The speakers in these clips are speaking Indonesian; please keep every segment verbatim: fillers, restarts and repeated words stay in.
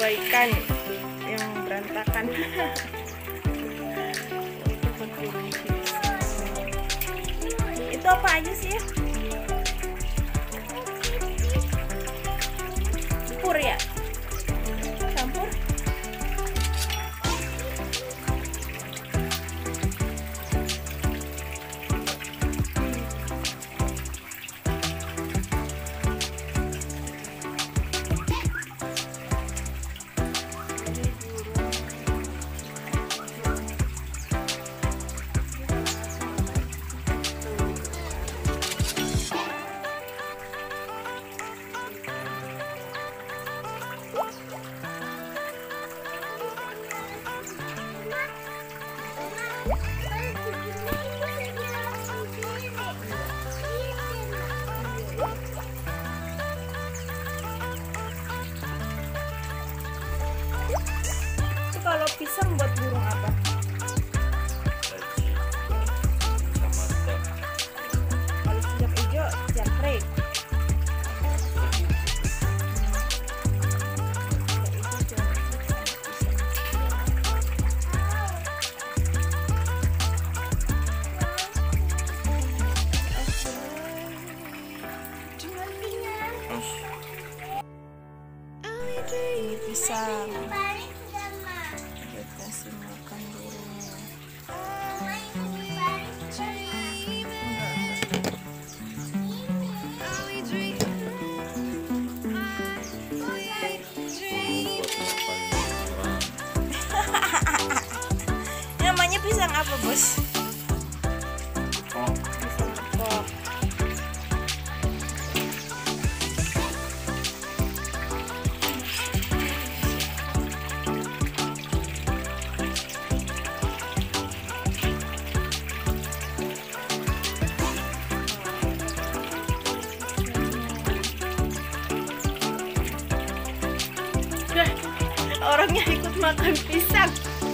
perbaikan yang berantakan. Itu apa aja sih ya? Campur ya? Campur? Kalau pisang buat burung apa? Kalau sejak hijau jangkrik. Ini pisang. Kasih makan burungnya. Namanya pisang apa, Bos? Pisang kepok. Orangnya ikut makan pisang.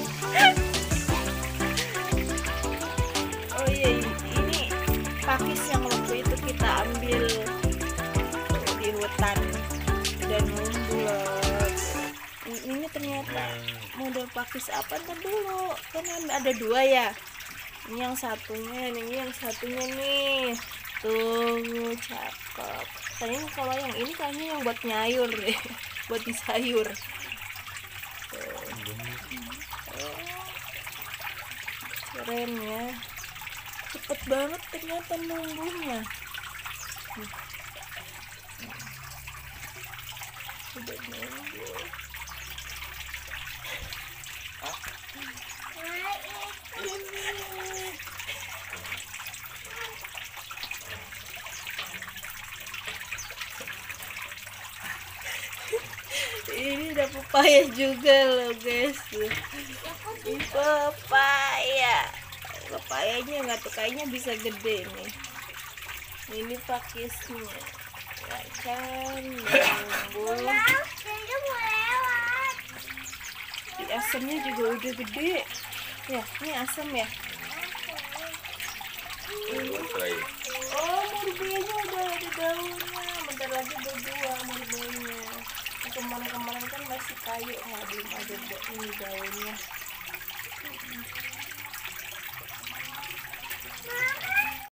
Oh iya, ini pakis yang waktu itu kita ambil di hutan dan membuat. Ini ternyata model pakis apa? Ntar dulu, kan ada dua ya. Ini yang satunya, ini yang satunya nih. Tuh, cakep. Kayaknya kalau yang ini kayaknya yang buat nyayur deh, buat di sayur. Keren ya, cepet banget ternyata numbuhnya. Udah numbuh. Ini udah pepaya juga loh guys. Ini pepaya. Pepayanya nggak tuh, kayaknya bisa gede nih. Ini pakisnya. Ya kan, nunggu. Di asamnya juga udah gede. Ya, ini asam ya. Oh, murbianya udah ada daunnya. Bentar lagi berbuah murbianya. Kemarin-kemarin kan masih kayu, nggak belum ada ini daunnya.